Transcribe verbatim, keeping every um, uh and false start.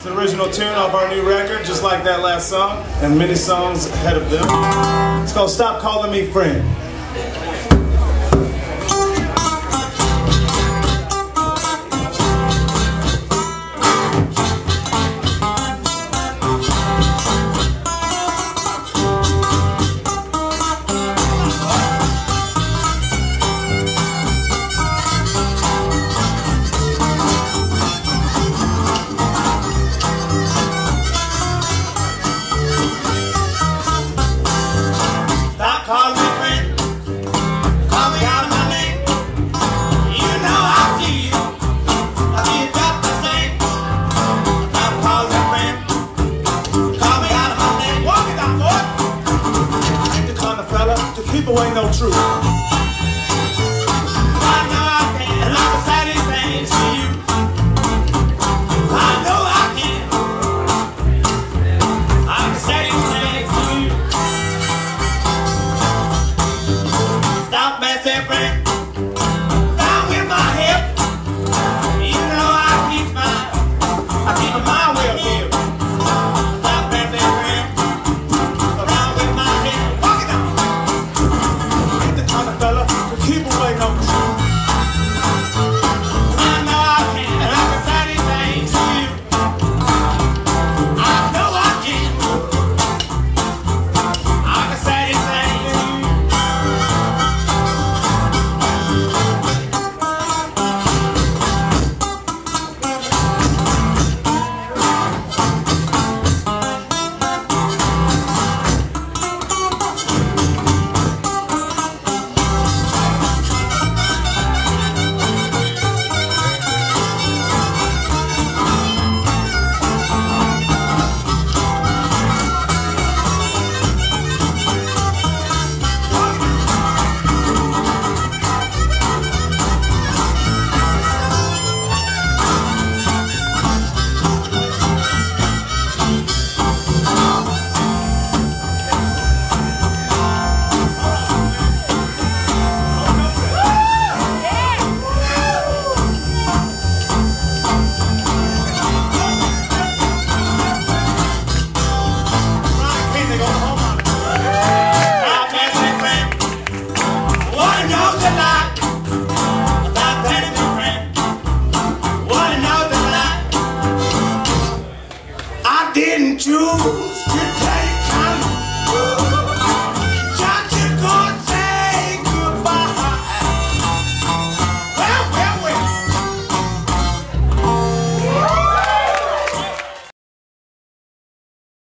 The original tune off our new record, just like that last song, and many songs ahead of them. It's called Stop Calling Me Friend. People ain't no truth. I know I can, and I can say these things to you. I know I can. I can say these things to you. Stop messing, friend. Down with my hip. You know I keep my, I keep my mind well here. Stop messing, friend. Around with my hip. Walk it down. Keep away no truth. I know I can, and I can say these things to you. I know I can. I can say these things to you. Didn't choose